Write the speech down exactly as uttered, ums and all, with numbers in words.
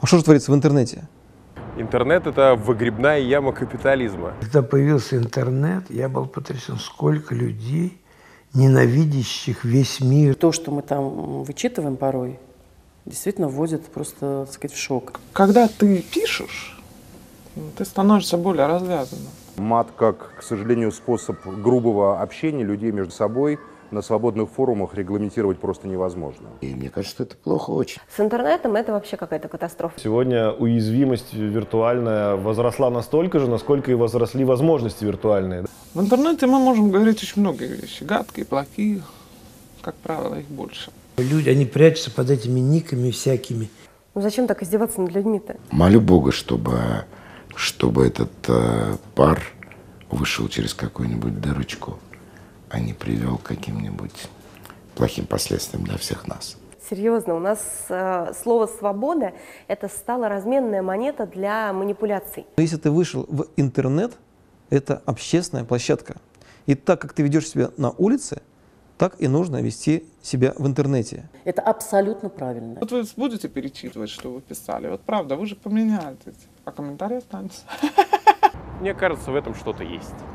А что же творится в интернете? Интернет — это выгребная яма капитализма. Когда появился интернет, я был потрясен, сколько людей, ненавидящих весь мир. То, что мы там вычитываем порой, действительно вводит просто, так сказать, в шок. Когда ты пишешь, ты становишься более развязанным. Мат как, к сожалению, способ грубого общения людей между собой на свободных форумах регламентировать просто невозможно. И мне кажется, что это плохо очень. С интернетом это вообще какая-то катастрофа. Сегодня уязвимость виртуальная возросла настолько же, насколько и возросли возможности виртуальные. В интернете мы можем говорить очень много вещей. Гадкие, плохие. Как правило, их больше. Люди, они прячутся под этими никами всякими. Ну зачем так издеваться над людьми-то? Молю Бога, чтобы, чтобы этот э, пар вышел через какую-нибудь дырочку, а не привел к каким-нибудь плохим последствиям для всех нас. Серьезно, у нас э, слово «свобода» — это стала разменная монета для манипуляций. Если ты вышел в интернет, это общественная площадка. И так, как ты ведешь себя на улице, так и нужно вести себя в интернете. Это абсолютно правильно. Вот вы будете перечитывать, что вы писали. Вот правда, вы же поменяете, а комментарии останутся. Мне кажется, в этом что-то есть.